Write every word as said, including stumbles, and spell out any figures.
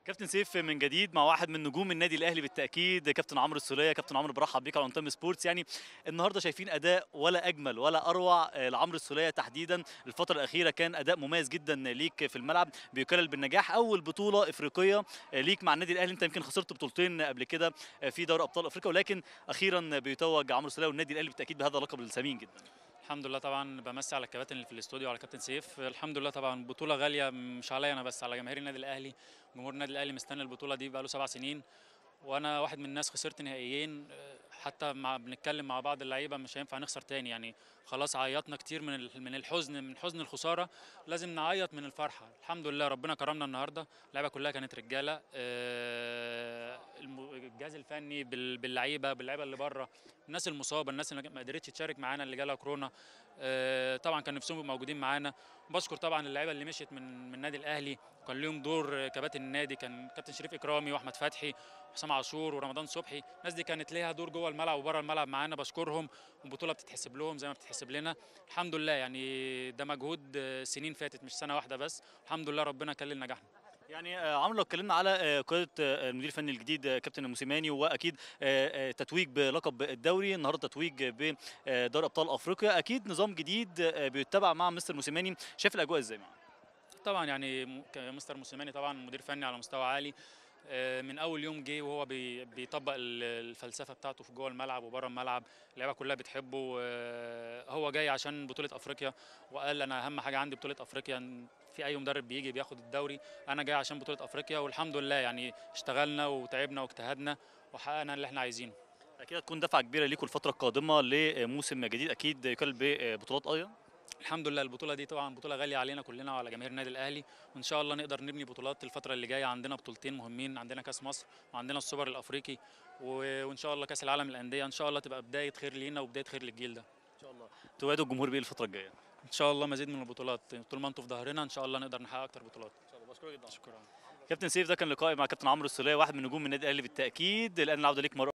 كابتن سيف من جديد مع واحد من نجوم النادي الاهلي بالتاكيد، كابتن عمرو السوليه. كابتن عمرو، برحب بيك على اون تايم سبورتس. يعني النهارده شايفين اداء ولا اجمل ولا اروع آه، لعمرو السوليه تحديدا. الفتره الاخيره كان اداء مميز جدا ليك في الملعب، بيكلل بالنجاح. اول بطوله افريقيه آه، ليك مع النادي الاهلي. انت يمكن خسرت بطولتين قبل كده آه، في دوري ابطال افريقيا، ولكن اخيرا بيتوج عمرو السوليه والنادي الاهلي بالتاكيد بهذا اللقب الثمين جدا. الحمد لله طبعا بمسي على الكباتن اللي في الاستوديو وعلى كابتن سيف. الحمد لله طبعا بطوله غاليه مش عليا انا بس، على جماهير النادي الاهلي. جمهور النادي الاهلي مستني البطوله دي بقاله سبع سنين، وانا واحد من الناس خسرت نهائيين. آه، حتى مع بنتكلم مع بعض اللعيبه مش هينفع نخسر تاني، يعني خلاص عيطنا كتير من ال- من الحزن، من حزن الخساره. لازم نعيط من الفرحه. الحمد لله ربنا كرمنا النهارده. اللعيبه كلها كانت رجاله. آه، الم- الجهاز الفني بال- باللعيبه باللعيبه اللي بره، الناس المصابه، الناس اللي ما قدرتش تشارك معانا اللي جالها كورونا. آه، طبعا كان نفسهم يبقوا موجودين معانا. بشكر طبعا اللعيبه اللي مشيت من من النادي الاهلي، وكان ليهم دور. آه، كباتن النادي كان كابتن شريف اكرامي واحمد فتحي حسام عاشور ورمضان صبحي. الناس دي كانت ليها دور جوه الملعب وبره الملعب معانا، بشكرهم. والبطوله بتتحسب لهم زي ما بتتحسب لنا. الحمد لله، يعني ده مجهود آه، سنين فاتت مش سنه واحده بس. الحمد لله ربنا كلل نجاحنا. يعني آه، عمرو، لو اتكلمنا على آه، قياده آه، المدير الفني الجديد آه، كابتن موسيماني، واكيد آه، آه، تتويج بلقب الدوري النهارده، تتويج بدوري ابطال افريقيا، اكيد نظام جديد آه، بيتبع مع مستر موسيماني. شايف الاجواء ازاي معاه؟ طبعا يعني م- ك- مستر موسيماني طبعا مدير فني على مستوى عالي. آه، من اول يوم جه وهو بي- بيطبق ال- الفلسفه بتاعته في جوه الملعب وبره الملعب. اللعيبه كلها بتحبه. آه، هو جاي عشان بطوله افريقيا، وقال انا اهم حاجه عندي بطوله افريقيا. إن في اي مدرب بيجي بياخد الدوري، انا جاي عشان بطوله افريقيا. والحمد لله يعني اشتغلنا وتعبنا واجتهدنا وحققنا اللي احنا عايزينه. اكيد هتكون دفعه كبيره ليكم الفتره القادمه لموسم جديد، اكيد يكلل ببطولات ايضا. الحمد لله البطولة دي طبعا بطولة غالية علينا كلنا وعلى جماهير النادي الأهلي. وإن شاء الله نقدر نبني بطولات الفترة اللي جاية. عندنا بطولتين مهمين، عندنا كأس مصر وعندنا السوبر الأفريقي. و- وإن شاء الله كأس العالم للأندية إن شاء الله تبقى بداية خير لينا وبداية خير للجيل ده. ان شاء الله توعدوا الجمهور بايه الفتره الجايه؟ ان إن شاء الله مزيد من البطولات، طول ما أنتوا في ظهرنا إن شاء الله نقدر نحقق أكتر بطولات. شاء الله. بشكرك جدا. شكرا. كابتن سيف، ده كان لقائي مع كابتن عمرو السوليه، واحد من نجوم النادي الاهلي بالتاكيد. الان العوده ليك مره